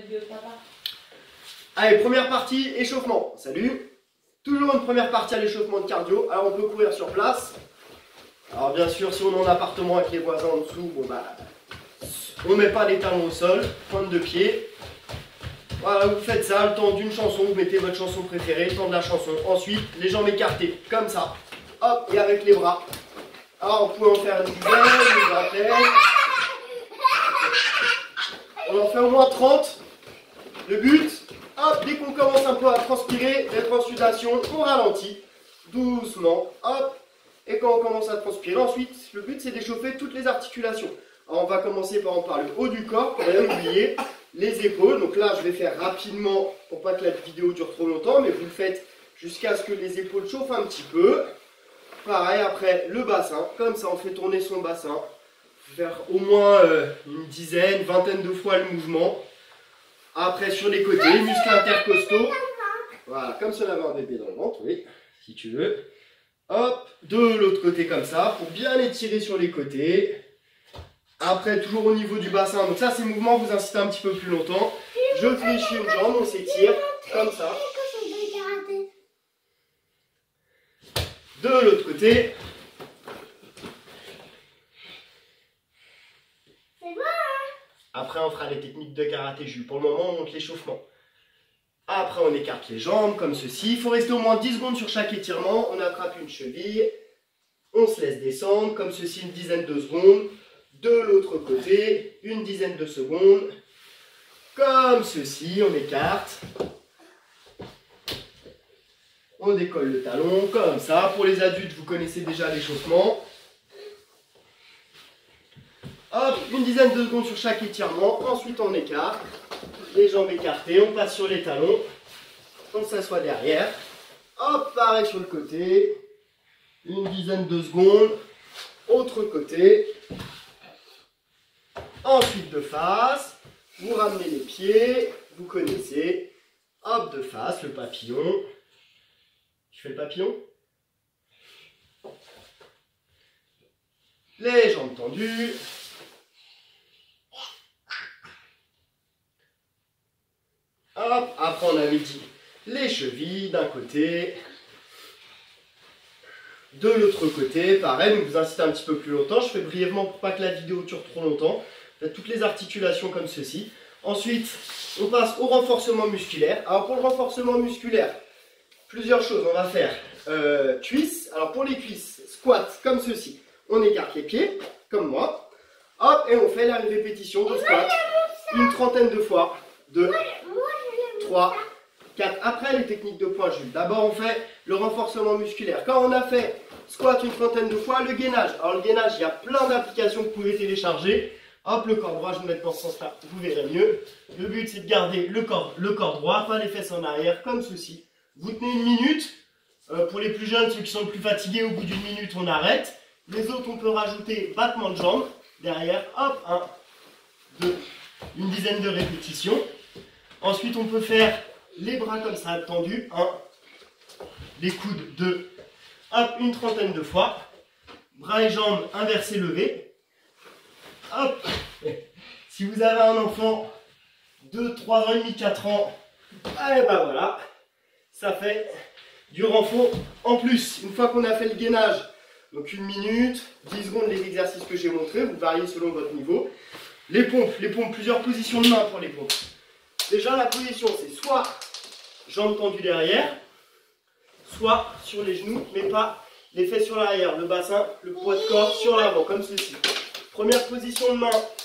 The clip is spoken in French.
vidéo de papa. Allez, première partie, échauffement. Salut. Toujours une première partie à l'échauffement de cardio. Alors on peut courir sur place. Alors bien sûr, si on est en appartement avec les voisins en dessous, bon bah, on ne met pas les talons au sol, pointe de pied. Voilà, vous faites ça, le temps d'une chanson, vous mettez votre chanson préférée, le temps de la chanson. Ensuite, les jambes écartées, comme ça. Hop, et avec les bras. Alors, vous pouvez en faire une dizaine, une vingtaine. On en fait au moins 30. Le but, hop, dès qu'on commence un peu à transpirer, d'être en sudation, on ralentit. Doucement, hop. Et quand on commence à transpirer, ensuite, le but, c'est d'échauffer toutes les articulations. Alors, on va commencer par exemple par le haut du corps, on va oublier. Les épaules, donc là je vais faire rapidement pour pas que la vidéo dure trop longtemps, mais vous le faites jusqu'à ce que les épaules chauffent un petit peu. Pareil, après le bassin, comme ça on fait tourner son bassin. Faire au moins une dizaine, vingtaine de fois le mouvement. Après sur les côtés, muscles intercostaux. Voilà, comme si on avait un bébé dans le ventre, oui, si tu veux. Hop, de l'autre côté comme ça, pour bien étirer sur les côtés. Après, toujours au niveau du bassin. Donc ça, ces mouvements vous incitent un petit peu plus longtemps. Je fléchis une jambe, on s'étire, comme ça. De l'autre côté. Après, on fera les techniques de karaté Jules. Pour le moment, on monte l'échauffement. Après, on écarte les jambes, comme ceci. Il faut rester au moins 10 secondes sur chaque étirement. On attrape une cheville. On se laisse descendre, comme ceci, une dizaine de secondes. De l'autre côté, une dizaine de secondes, comme ceci, on écarte, on décolle le talon, comme ça. Pour les adultes, vous connaissez déjà l'échauffement. Hop, une dizaine de secondes sur chaque étirement, ensuite on écarte, les jambes écartées, on passe sur les talons, on s'assoit derrière. Hop, pareil sur le côté, une dizaine de secondes, autre côté. Ensuite de face, vous ramenez les pieds, vous connaissez, hop de face, le papillon. Tu fais le papillon? Les jambes tendues. Hop, après on avait dit les chevilles d'un côté. De l'autre côté, pareil, donc vous incitez un petit peu plus longtemps. Je fais brièvement pour pas que la vidéo dure trop longtemps. Faites toutes les articulations comme ceci. Ensuite, on passe au renforcement musculaire. Alors pour le renforcement musculaire, plusieurs choses. On va faire cuisses. Alors pour les cuisses, squat comme ceci. On écarte les pieds, comme moi. Hop, et on fait la répétition de squat. Une trentaine de fois. 2, 3, 4. Après les techniques de poids Jules. D'abord on fait le renforcement musculaire. Quand on a fait squat une trentaine de fois, le gainage. Alors le gainage, il y a plein d'applications que vous pouvez télécharger. Hop, le corps droit, je vais me mettre dans ce sens-là, vous verrez mieux. Le but, c'est de garder le corps droit, pas les fesses en arrière, comme ceci. Vous tenez une minute. Pour les plus jeunes, ceux qui sont le plus fatigués, au bout d'une minute, on arrête. Les autres, on peut rajouter battement de jambes. Derrière, hop, 1, 2, une dizaine de répétitions. Ensuite, on peut faire les bras comme ça, tendus. 1, les coudes, 2, hop, une trentaine de fois. Bras et jambes inversés, levés. Hop. Si vous avez un enfant de 3 ans et demi, 4 ans, et ben voilà, ça fait du renfort en plus. Une fois qu'on a fait le gainage, donc 1 minute, 10 secondes les exercices que j'ai montrés, vous variez selon votre niveau. Les pompes, plusieurs positions de main pour les pompes. Déjà la position c'est soit jambes tendues derrière, soit sur les genoux, mais pas les fesses sur l'arrière, le bassin, le poids de corps sur l'avant, comme ceci. Première position de main,